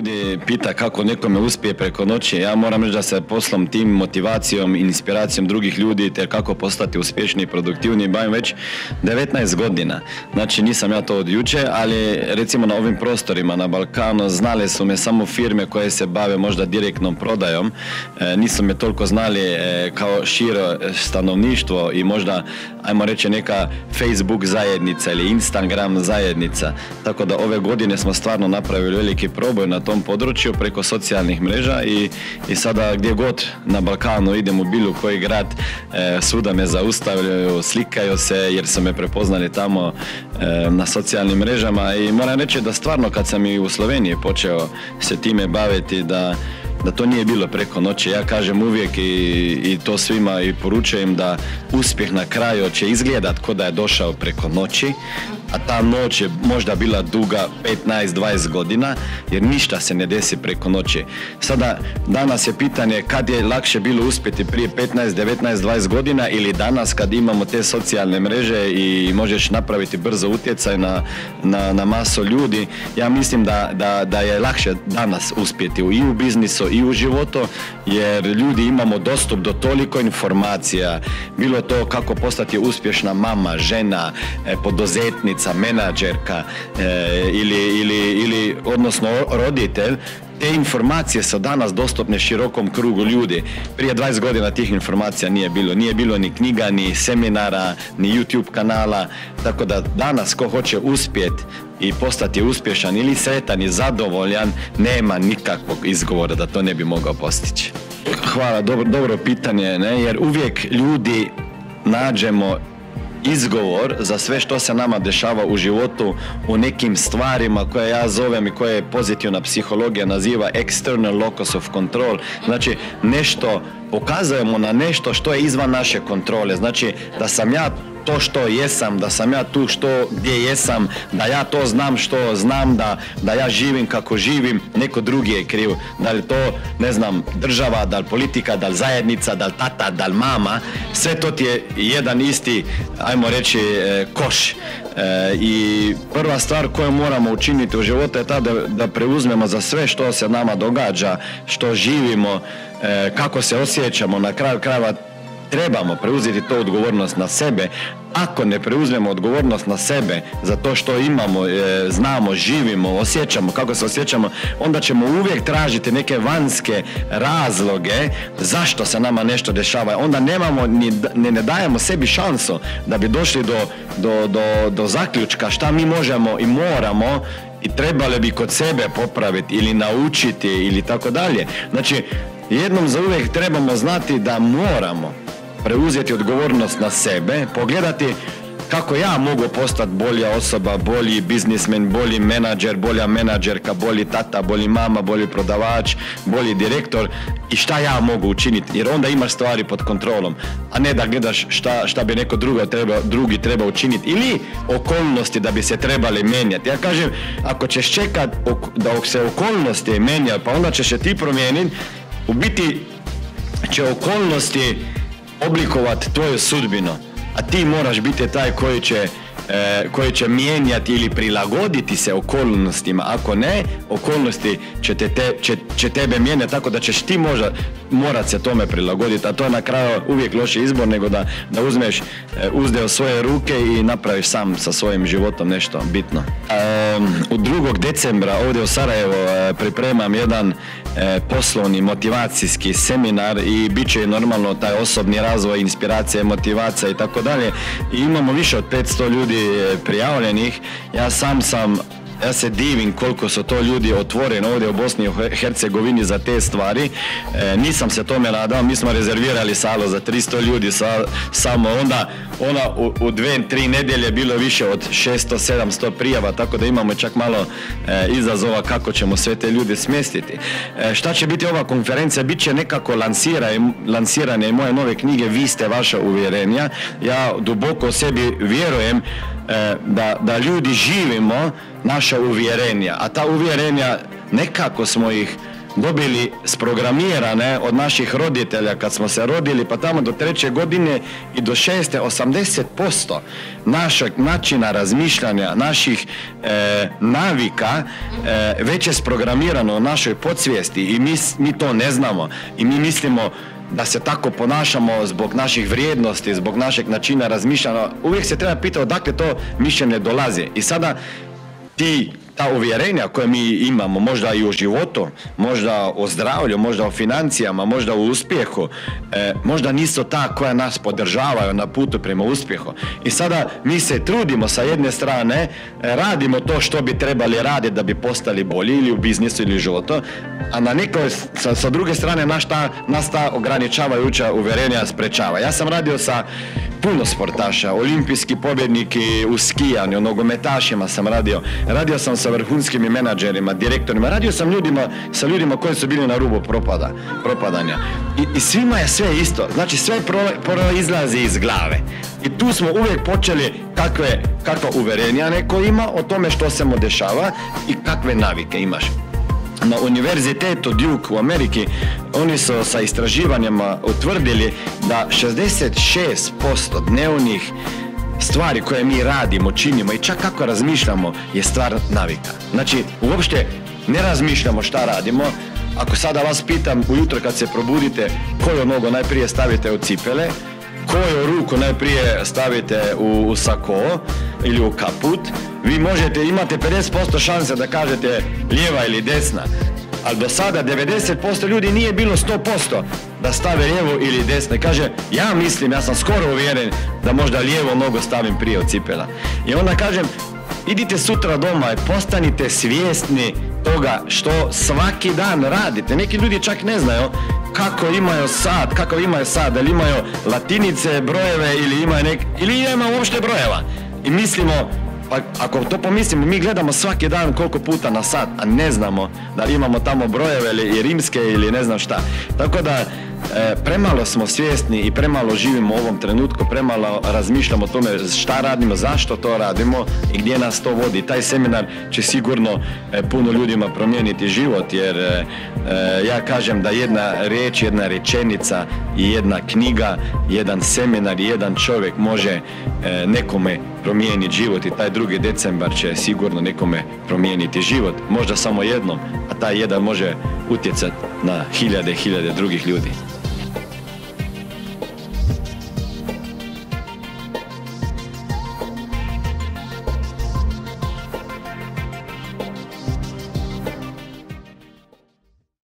ljudi pita kako nekome uspije preko noći, ja moram reći da se poslom, tim, motivacijom i inspiracijom drugih ljudi te kako postati uspješni i produktivni bavim već 19 godina. Znači nisam ja to od juče, ali recimo na ovim prostorima na Balkanu znale su me samo firme koje se bave možda direktnom prodajom, nisu me toliko znali kao širo stanovništvo i možda, ajmo reći, neka Facebook zajednica ili Instagram zajednica. Tako da ove godine smo stvarno napravili veliki proboj na tom području preko socijalnih mreža i sada gdje god na Balkanu idem u bilo koji grad, svuda me zaustavljaju, slikaju se jer su me prepoznali tamo na socijalnim mrežama i moram reći da stvarno kad sam i u Sloveniji počeo se time baviti da to nije bilo preko noći. Ja kažem uvijek i to svima i poručujem da uspjeh na kraju će izgledat ko da je došao preko noći, a ta noć je možda bila duga 15-20 godina, jer ništa se ne desi preko noći. Sada, danas je pitanje kad je lakše bilo uspjeti prije 15, 19, 20 godina ili danas kad imamo te socijalne mreže i možeš napraviti brzo utjecaj na masu ljudi. Ja mislim da je lakše danas uspjeti i u biznisu i u životu, jer ljudi imamo dostup do toliko informacija, bilo to kako postati uspješna mama, žena, poduzetnica, menadžerka ili odnosno roditelj. Te informacije su danas dostupne širokom krugu ljudi. Prije 20 godina tih informacija nije bilo. Nije bilo ni knjiga, ni seminara, ni YouTube kanala. Tako da danas ko hoće uspjeti i postati uspješan ili sretan i zadovoljan, nema nikakvog izgovora da to ne bi mogao postići. Hvala, dobro pitanje, ne? Jer uvijek ljudi nađemo izgovor za sve što se nama dešava u životu u nekim stvarima koje ja zovem i koje pozitivna psihologija naziva external locus of control. Znači nešto, pokazujemo na nešto što je izvan naše kontrole. Znači da sam ja to što jesam, da sam ja tu gdje jesam, da ja to znam što znam, da ja živim kako živim, neko drugi je kriv. Da li to, ne znam, država, da li politika, da li zajednica, da li tata, da li mama, sve to ti je jedan isti, ajmo reći, koš. I prva stvar koju moramo učiniti u životu je ta da preuzmemo za sve što se nama događa, što živimo, kako se osjećamo, na kraju krajeva trebamo preuzeti to odgovornost na sebe. Ako ne preuzmemo odgovornost na sebe za to što imamo, znamo, živimo, osjećamo, kako se osjećamo, onda ćemo uvijek tražiti neke vanjske razloge zašto se nama nešto dešava. Onda ne dajemo sebi šansu da bi došli do zaključka šta mi možemo i moramo i trebali bi kod sebe popraviti ili naučiti ili tako dalje. Znači, jednom za uvijek trebamo znati da moramo preuzeti odgovornost na sebe, pogledati kako ja mogu postati bolja osoba, bolji biznismen, bolji menadžer, bolja menadžerka, bolji tata, bolji mama, bolji prodavač, bolji direktor i šta ja mogu učiniti, jer onda imaš stvari pod kontrolom, a ne da gledaš šta bi neko drugi treba učiniti ili okolnosti da bi se trebali menjati. Ja kažem, ako ćeš čekati da se okolnosti menjaju, pa onda ćeš se ti promijeniti, u biti će okolnosti oblikovati tvoju sudbinu, a ti moraš biti taj koji će mijenjati ili prilagoditi se okolnostima. Ako ne, okolnosti će tebe mijenjati tako da ćeš ti morat se tome prilagoditi, a to je na kraju uvijek loši izbor nego da uzmeš uzde u svoje ruke i napraviš sam sa svojim životom nešto bitno. U 2. decembra ovdje u Sarajevo pripremam jedan poslovni motivacijski seminar i bit će normalno taj osobni razvoj, inspiracija, motivacija i tako dalje. I imamo više od 500 ljudi prijavljenih. Ja se divim koliko su to ljudi otvoreni ovdje u Bosni i Hercegovini za te stvari. Nisam se tome nadao, mi smo rezervirali salu za 300 ljudi samo, onda u 2-3 nedjelje bilo više od 600-700 prijava, tako da imamo čak malo izazova kako ćemo sve te ljude smjestiti. Šta će biti ova konferencija? Biće nekako lansiranje moje nove knjige Vi ste vaša uvjerenja. Ja duboko u sebi vjerujem da ljudi živimo naša uvjerenja, a ta uvjerenja nekako smo ih dobili sprogramirane od naših roditelja kad smo se rodili, pa tamo do 3. godine i do 6. 80% našeg načina razmišljanja, naših navika već je sprogramirano u našoj podsvijesti i mi to ne znamo i mi mislimo da se tako ponašamo zbog naših vrijednosti, zbog našeg načina razmišljanja. Uvijek se treba pitati odakle to mišljenje dolazi. I sada ta uvjerenja koje mi imamo, možda i u životu, možda o zdravlju, možda o financijama, možda u uspjehu, možda nisu ta koja nas podržavaju na putu prema uspjehu. I sada mi se trudimo sa jedne strane, radimo to što bi trebali raditi da bi postali bolji ili u biznisu ili u životu, a na nekoj, sa druge strane nas ta ograničavajuća uvjerenja sprečava. Ja sam radio sa puno sportaša, olimpijski pobjedniki u skijanju, nogometašima sam radio sam sa vrhunskim menadžerima, direktorima, radio sam sa ljudima koji su bili na rubu propadanja. I svima je sve isto, znači sve proizlazi iz glave. I tu smo uvijek počeli kakva uvjerenja neko ima o tome što se mu dešava i kakve navike imaš. Na univerzitetu Duke u Ameriki oni su sa istraživanjima utvrdili da 66% dnevnih stvari koje mi radimo, činimo i čak kako razmišljamo je stvar navika. Znači, uopšte ne razmišljamo šta radimo. Ako sada vas pitam ujutro kad se probudite koju nogu najprije stavite u cipele, koju ruku najprije stavite u sako ili u kaput, vi imate 50% šanse da kažete lijeva ili desna, ali do sada 90% ljudi nije bilo 100% da stave lijevo ili desno. I kaže, ja sam skoro uvjeren da možda lijevo nogu stavim prije od cipela. I onda kažem, idite sutra doma i postanite svjesni toga što svaki dan radite. Neki ljudi čak ne znaju kakav imaju sad, da li imaju latinice, brojeve ili ima uopšte brojeva. I mislimo, pa ako to pomislimo, mi gledamo svaki dan koliko puta na sat, a ne znamo da li imamo tamo brojeve ili rimske ili ne znam šta. Tako da premalo smo svjesni i premalo živimo u ovom trenutku, premalo razmišljamo o tome šta radimo, zašto to radimo i gdje nas to vodi. Taj seminar će sigurno puno ljudima promijeniti život, jer ja kažem da jedna riječ, jedna rečenica i jedna knjiga, jedan seminar i jedan čovjek može nekome promijeniti život i taj 2. decembar će sigurno nekome promijeniti život. Možda samo jednom, a taj jedan može utjecati na hiljade drugih ljudi.